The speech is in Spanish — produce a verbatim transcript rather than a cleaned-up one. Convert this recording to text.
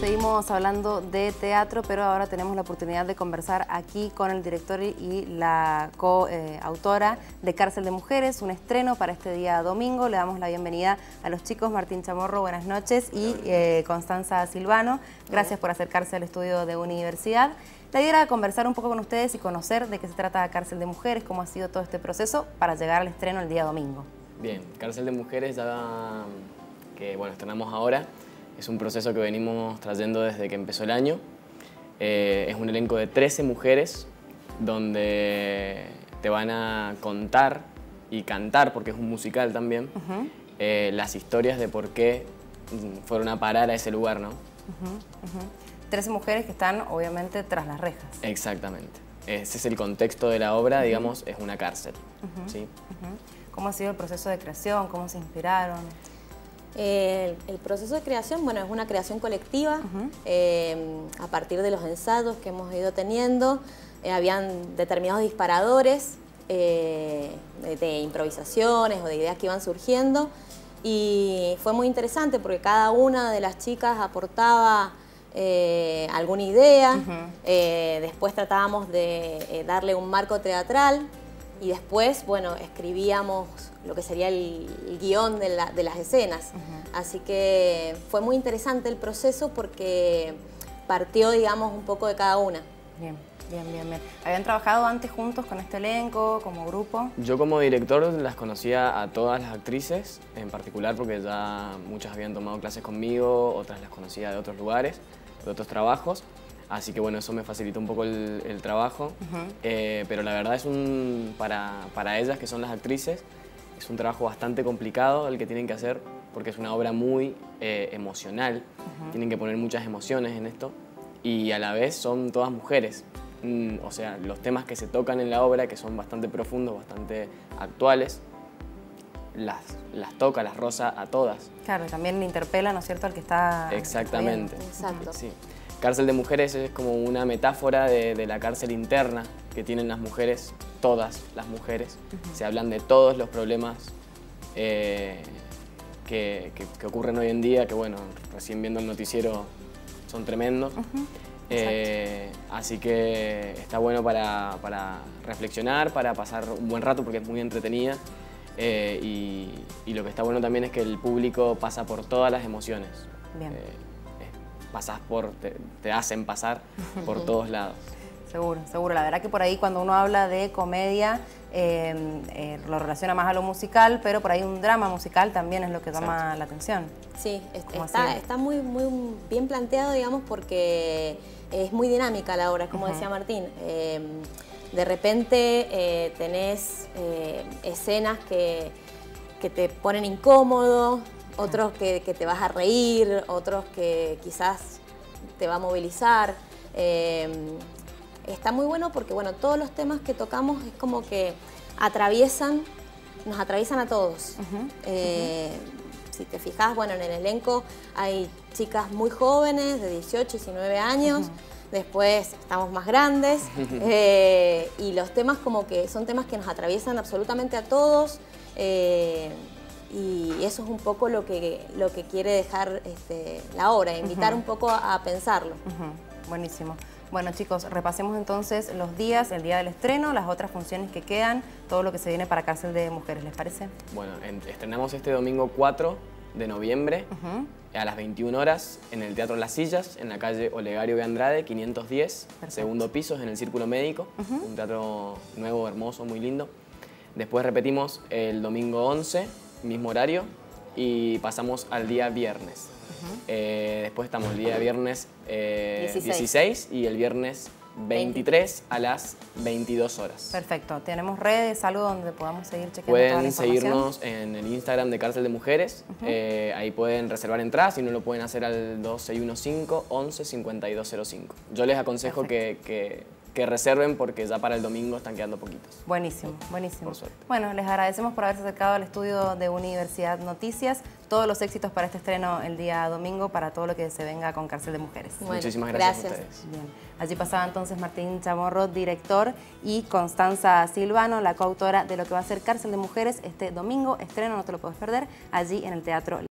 Seguimos hablando de teatro, pero ahora tenemos la oportunidad de conversar aquí con el director y la coautora de Cárcel de Mujeres, un estreno para este día domingo. Le damos la bienvenida a los chicos Martín Chamorro, buenas noches, y eh, Constanza Silvano. Gracias por acercarse al estudio de Universidad. La idea era conversar un poco con ustedes y conocer de qué se trata Cárcel de Mujeres, cómo ha sido todo este proceso para llegar al estreno el día domingo. Bien, Cárcel de Mujeres, ya que bueno, estrenamos ahora, es un proceso que venimos trayendo desde que empezó el año. Eh, es un elenco de trece mujeres donde te van a contar y cantar, porque es un musical también, uh-huh. eh, las historias de por qué fueron a parar a ese lugar, ¿no? Uh-huh, uh-huh. trece mujeres que están obviamente tras las rejas. Exactamente. Ese es el contexto de la obra, uh-huh. digamos, es una cárcel. Uh-huh. ¿Sí? Uh-huh. ¿Cómo ha sido el proceso de creación? ¿Cómo se inspiraron? Eh, el, el proceso de creación, bueno, es una creación colectiva, uh-huh. eh, a partir de los ensayos que hemos ido teniendo. Eh, habían determinados disparadores eh, de, de improvisaciones o de ideas que iban surgiendo, y fue muy interesante porque cada una de las chicas aportaba eh, alguna idea. Uh-huh. eh, después tratábamos de eh, darle un marco teatral. Y después, bueno, escribíamos lo que sería el, el guión de, la, de las escenas. Uh-huh. Así que fue muy interesante el proceso porque partió, digamos, un poco de cada una. Bien, bien, bien, bien. ¿Habían trabajado antes juntos con este elenco, como grupo? Yo como director las conocía a todas las actrices, en particular porque ya muchas habían tomado clases conmigo, otras las conocía de otros lugares, de otros trabajos. Así que bueno, eso me facilitó un poco el, el trabajo, uh-huh. eh, pero la verdad es un, para, para ellas que son las actrices, es un trabajo bastante complicado el que tienen que hacer porque es una obra muy eh, emocional, uh-huh. tienen que poner muchas emociones en esto y a la vez son todas mujeres, mm, o sea, los temas que se tocan en la obra que son bastante profundos, bastante actuales, las, las toca, las roza a todas. Claro, también le interpela, ¿no es cierto?, al que está... Exactamente. Exacto. Sí. Cárcel de Mujeres es como una metáfora de, de la cárcel interna que tienen las mujeres, todas las mujeres. Uh-huh. Se hablan de todos los problemas eh, que, que, que ocurren hoy en día, que bueno, recién viendo el noticiero son tremendos. Uh-huh. eh, así que está bueno para, para reflexionar, para pasar un buen rato porque es muy entretenida. Eh, y, y lo que está bueno también es que el público pasa por todas las emociones. Bien. Eh, pasás por, te, te hacen pasar por todos lados. Seguro, seguro. La verdad que por ahí cuando uno habla de comedia eh, eh, lo relaciona más a lo musical, pero por ahí un drama musical también es lo que llama Exacto. la atención. Sí, está, está muy, muy bien planteado, digamos, porque es muy dinámica la obra, como uh-huh. decía Martín. Eh, de repente eh, tenés eh, escenas que, que te ponen incómodo, otros que, que te vas a reír, otros que quizás te va a movilizar. Eh, está muy bueno porque bueno, todos los temas que tocamos es como que atraviesan, nos atraviesan a todos. Uh-huh. eh, uh-huh. Si te fijas, bueno, en el elenco hay chicas muy jóvenes, de dieciocho, diecinueve años, uh-huh. después estamos más grandes, eh, y los temas como que son temas que nos atraviesan absolutamente a todos. Eh, Y eso es un poco lo que, lo que quiere dejar este, la obra, invitar uh-huh. un poco a, a pensarlo. Uh-huh. Buenísimo. Bueno, chicos, repasemos entonces los días, el día del estreno, las otras funciones que quedan, todo lo que se viene para Cárcel de Mujeres, ¿les parece? Bueno, en, estrenamos este domingo cuatro de noviembre uh-huh. a las veintiuna horas en el Teatro Las Sillas, en la calle Olegario de Andrade, quinientos diez, Perfecto. Segundo piso, en el Círculo Médico, uh-huh. un teatro nuevo, hermoso, muy lindo. Después repetimos el domingo once, mismo horario, y pasamos al día viernes. Uh-huh. eh, después estamos el día viernes eh, dieciséis y el viernes veintitrés a las veintidós horas. Perfecto. ¿Tenemos redes, algo donde podamos seguir chequeando pueden toda la información? seguirnos en el Instagram de Cárcel de Mujeres. Uh-huh. eh, ahí pueden reservar entradas, si no lo pueden hacer al dos seis uno cinco, once, cincuenta y dos cero cinco. Yo les aconsejo que, que, que reserven porque ya para el domingo están quedando poquitos. Buenísimo, buenísimo. Por suerte. Bueno, les agradecemos por haberse acercado al estudio de Universidad Noticias. Todos los éxitos para este estreno el día domingo, para todo lo que se venga con Cárcel de Mujeres. Bueno, muchísimas gracias, gracias a ustedes. Bien. Allí pasaba entonces Martín Chamorro, director, y Constanza Silvano, la coautora de lo que va a ser Cárcel de Mujeres este domingo. Estreno, no te lo puedes perder, allí en el Teatro